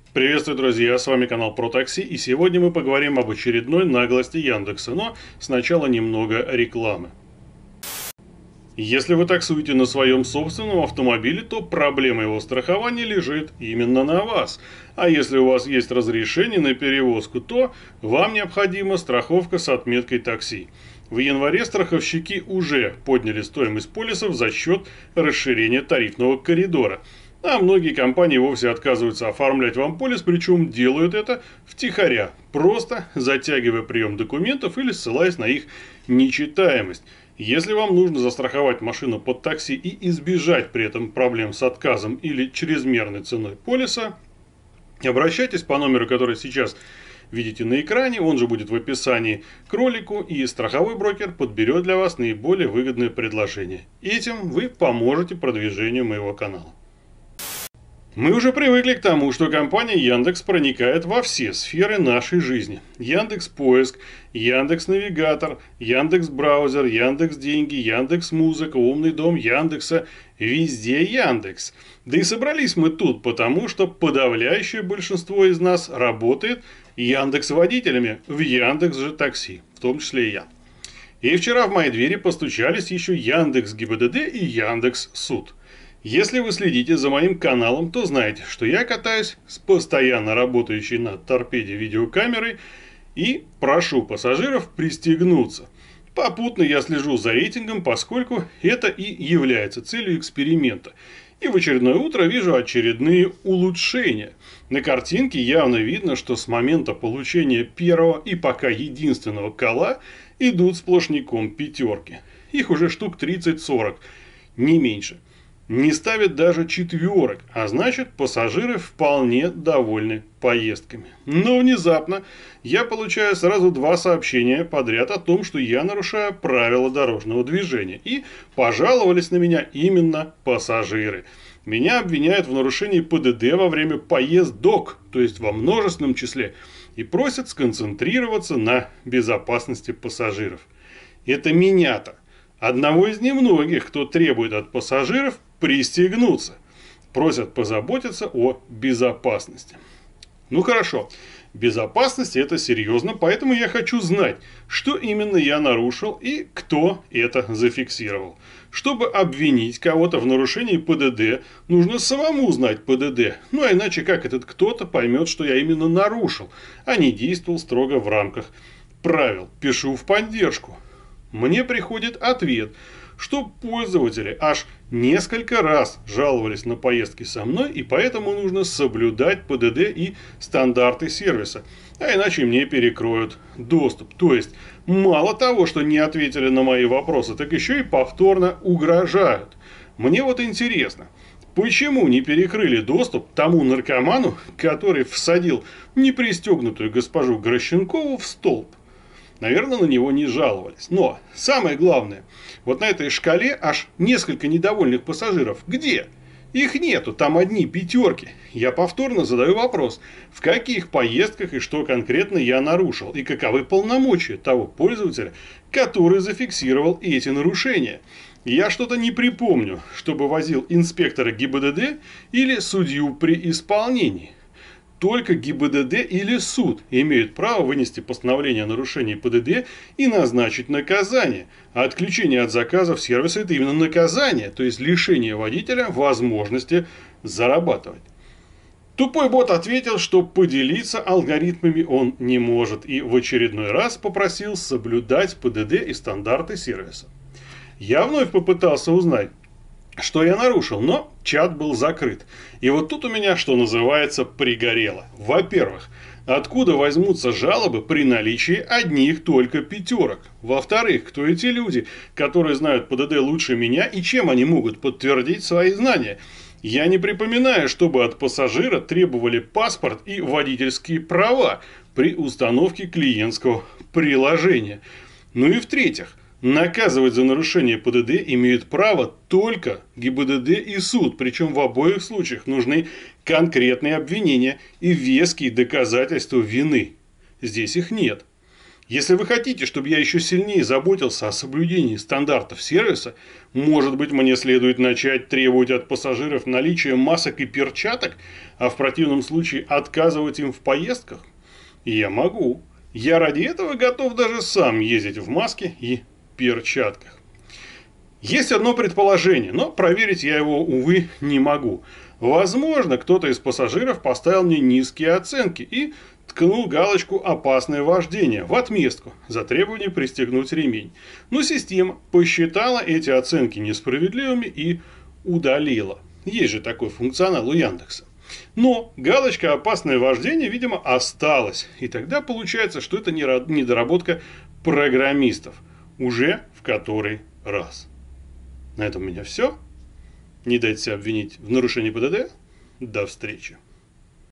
Приветствую, друзья, с вами канал Про Такси, и сегодня мы поговорим об очередной наглости Яндекса, но сначала немного рекламы. Если вы таксуете на своем собственном автомобиле, то проблема его страхования лежит именно на вас. А если у вас есть разрешение на перевозку, то вам необходима страховка с отметкой такси. В январе страховщики уже подняли стоимость полисов за счет расширения тарифного коридора. А многие компании вовсе отказываются оформлять вам полис, причем делают это втихаря, просто затягивая прием документов или ссылаясь на их нечитаемость. Если вам нужно застраховать машину под такси и избежать при этом проблем с отказом или чрезмерной ценой полиса, обращайтесь по номеру, который сейчас видите на экране, он же будет в описании к ролику, и страховой брокер подберет для вас наиболее выгодное предложение. Этим вы поможете продвижению моего канала. Мы уже привыкли к тому, что компания Яндекс проникает во все сферы нашей жизни. Яндекс.Поиск, Яндекс.Навигатор, Яндекс.Браузер, Яндекс.Деньги, Яндекс.Музыка, Умный дом Яндекса. Везде Яндекс. Да и собрались мы тут, потому что подавляющее большинство из нас работает Яндекс-водителями в Яндекс же такси, в том числе и я. И вчера в мои двери постучались еще Яндекс ГИБДД и Яндекс Суд. Если вы следите за моим каналом, то знаете, что я катаюсь с постоянно работающей на торпеде видеокамерой и прошу пассажиров пристегнуться. Попутно я слежу за рейтингом, поскольку это и является целью эксперимента. И в очередное утро вижу очередные улучшения. На картинке явно видно, что с момента получения первого и пока единственного кола идут сплошняком пятерки. Их уже штук 30-40, не меньше. Не ставят даже четверок, а значит, пассажиры вполне довольны поездками. Но внезапно я получаю сразу два сообщения подряд о том, что я нарушаю правила дорожного движения. И пожаловались на меня именно пассажиры. Меня обвиняют в нарушении ПДД во время поездок, то есть во множественном числе, и просят сконцентрироваться на безопасности пассажиров. Это меня-то, одного из немногих, кто требует от пассажиров пристегнуться. Просят позаботиться о безопасности. Ну хорошо, безопасность это серьезно, поэтому я хочу знать, что именно я нарушил и кто это зафиксировал. Чтобы обвинить кого-то в нарушении ПДД, нужно самому знать ПДД. Ну а иначе как этот кто-то поймет, что я именно нарушил, а не действовал строго в рамках правил. Пишу в поддержку. Мне приходит ответ, что пользователи аж несколько раз жаловались на поездки со мной, и поэтому нужно соблюдать ПДД и стандарты сервиса, а иначе мне перекроют доступ. То есть, мало того, что не ответили на мои вопросы, так еще и повторно угрожают. Мне вот интересно, почему не перекрыли доступ тому наркоману, который всадил непристегнутую госпожу Грощенкову в столб? Наверное, на него не жаловались. Но самое главное, вот на этой шкале аж несколько недовольных пассажиров. Где? Их нету, там одни пятерки. Я повторно задаю вопрос, в каких поездках и что конкретно я нарушил, и каковы полномочия того пользователя, который зафиксировал эти нарушения. Я что-то не припомню, чтобы возил инспектора ГИБДД или судью при исполнении. Только ГИБДД или суд имеют право вынести постановление о нарушении ПДД и назначить наказание. А отключение от заказов сервиса – это именно наказание, то есть лишение водителя возможности зарабатывать. Тупой бот ответил, что поделиться алгоритмами он не может, и в очередной раз попросил соблюдать ПДД и стандарты сервиса. Я вновь попытался узнать, что я нарушил, но чат был закрыт. И вот тут у меня, что называется, пригорело. Во-первых, откуда возьмутся жалобы при наличии одних только пятерок? Во-вторых, кто эти люди, которые знают ПДД лучше меня, и чем они могут подтвердить свои знания? Я не припоминаю, чтобы от пассажира требовали паспорт и водительские права при установке клиентского приложения. Ну и в-третьих, наказывать за нарушение ПДД имеют право только ГИБДД и суд, причем в обоих случаях нужны конкретные обвинения и веские доказательства вины. Здесь их нет. Если вы хотите, чтобы я еще сильнее заботился о соблюдении стандартов сервиса, может быть, мне следует начать требовать от пассажиров наличия масок и перчаток, а в противном случае отказывать им в поездках? Я могу. Я ради этого готов даже сам ездить в маске и перчатках. Есть одно предположение, но проверить я его, увы, не могу. Возможно, кто-то из пассажиров поставил мне низкие оценки и ткнул галочку «Опасное вождение» в отместку за требование пристегнуть ремень. Но система посчитала эти оценки несправедливыми и удалила. Есть же такой функционал у Яндекса. Но галочка «Опасное вождение», видимо, осталась. И тогда получается, что это недоработка программистов. Уже в который раз. На этом у меня все. Не дайте себя обвинить в нарушении ПДД. До встречи.